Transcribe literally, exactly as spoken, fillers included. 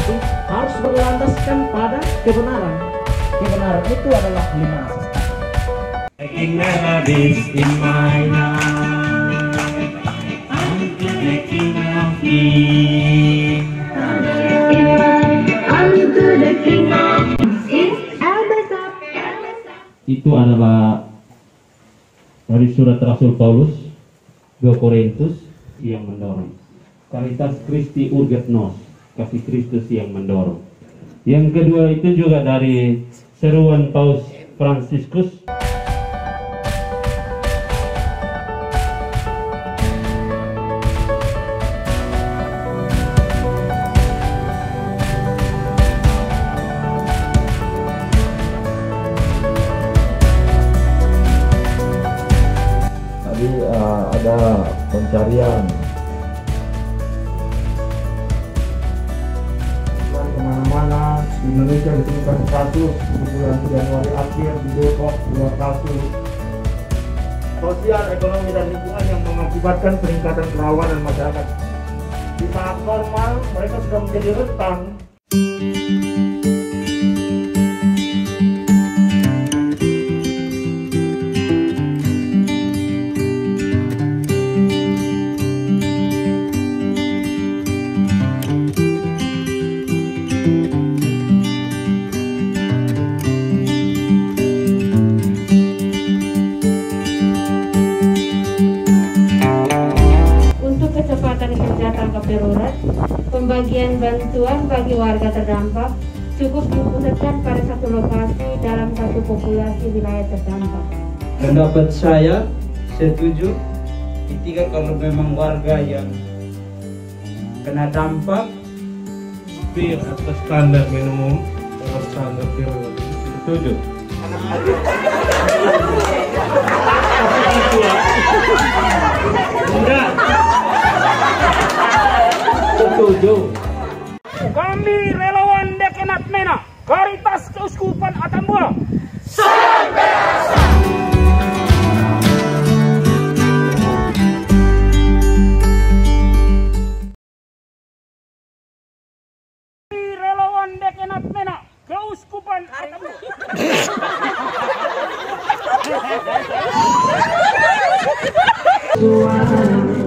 tapi harus berlandaskan pada kebenaran. Kebenaran itu adalah lima asas. Making melodies in my heart, I'm the king of kings. Unto the King of Kings. Itu adalah dari surat Rasul Paulus dua Korintus yang mendorong. Caritas Christi urget nos, kasih Kristus yang mendorong. Yang kedua itu juga dari seruan Paus Fransiskus. Tadi uh, ada pencarian kemana-mana di Indonesia, ditemukan kasus di bulan Januari akhir di Depok dua kasus. Sosial, ekonomi dan lingkungan yang mengakibatkan peningkatan kerawanan masyarakat. Di tahap normal mereka sudah menjadi rentan. Kerja tangkap darurat, pembagian bantuan bagi warga terdampak cukup dipusatkan pada satu lokasi dalam satu populasi wilayah terdampak. Pendapat saya setuju. Ketiga, kalau memang warga yang kena dampak Bir atas standar minimum atau standar periode. Setuju. Enggak. Setuju. Kami relawan Dekenat Mena, Caritas Keuskupan Atambua. Kami relawan Dekenat Mena, Keuskupan Atambua.